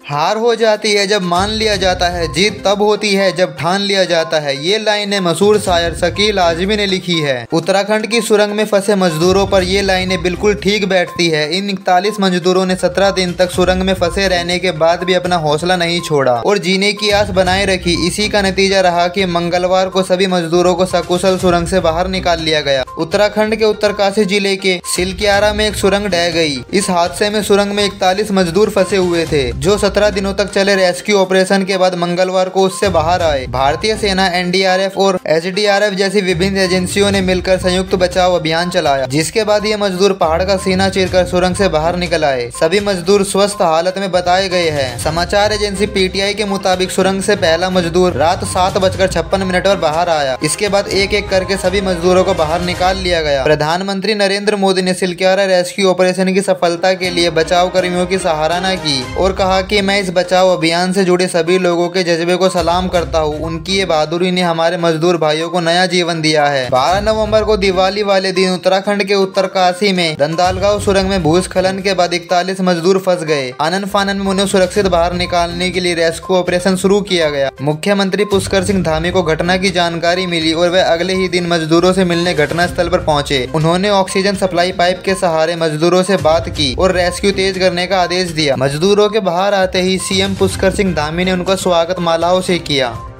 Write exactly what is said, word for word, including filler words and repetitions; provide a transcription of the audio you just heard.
हार हो जाती है जब मान लिया जाता है, जीत तब होती है जब ठान लिया जाता है। ये लाइनें मशहूर शायर शकील आजमी ने लिखी है। उत्तराखंड की सुरंग में फंसे मजदूरों पर ये लाइनें बिल्कुल ठीक बैठती है। इन इकतालीस मजदूरों ने सत्रह दिन तक सुरंग में फंसे रहने के बाद भी अपना हौसला नहीं छोड़ा और जीने की आस बनाए रखी। इसी का नतीजा रहा कि मंगलवार को सभी मजदूरों को सकुशल सुरंग से बाहर निकाल लिया गया। उत्तराखंड के उत्तरकाशी जिले के सिलक्यारा में एक सुरंग ढह गई। इस हादसे में सुरंग में इकतालीस मजदूर फंसे हुए थे, जो सत्रह दिनों तक चले रेस्क्यू ऑपरेशन के बाद मंगलवार को उससे बाहर आए। भारतीय सेना, एन डी आर एफ और एस डी आर एफ जैसी विभिन्न एजेंसियों ने मिलकर संयुक्त बचाव अभियान चलाया, जिसके बाद ये मजदूर पहाड़ का सीना चीरकर सुरंग से बाहर निकल आए। सभी मजदूर स्वस्थ हालत में बताए गए हैं। समाचार एजेंसी पी टी आई के मुताबिक सुरंग से पहला मजदूर रात सात बजकर छप्पन मिनट पर बाहर आया। इसके बाद एक एक करके सभी मजदूरों को बाहर निकाल लिया गया। प्रधानमंत्री नरेंद्र मोदी ने सिलक्यारा रेस्क्यू ऑपरेशन की सफलता के लिए बचाव कर्मियों की सराहना की और कहा कि मैं इस बचाव अभियान से जुड़े सभी लोगों के जज्बे को सलाम करता हूं। उनकी ये बहादुरी ने हमारे मजदूर भाइयों को नया जीवन दिया है। बारह नवंबर को दिवाली वाले दिन उत्तराखंड के उत्तरकाशी में दंदालगांव सुरंग में भूस्खलन के बाद इकतालीस मजदूर फंस गए। आनन फानन में उन्हें सुरक्षित बाहर निकालने के लिए रेस्क्यू ऑपरेशन शुरू किया गया। मुख्यमंत्री पुष्कर सिंह धामी को घटना की जानकारी मिली और वे अगले ही दिन मजदूरों से मिलने घटनास्थल पर पहुंचे। उन्होंने ऑक्सीजन सप्लाई पाइप के सहारे मजदूरों से बात की और रेस्क्यू तेज करने का आदेश दिया। मजदूरों के बाहर आते ही सी एम पुष्कर सिंह धामी ने उनका स्वागत मालाओं से किया।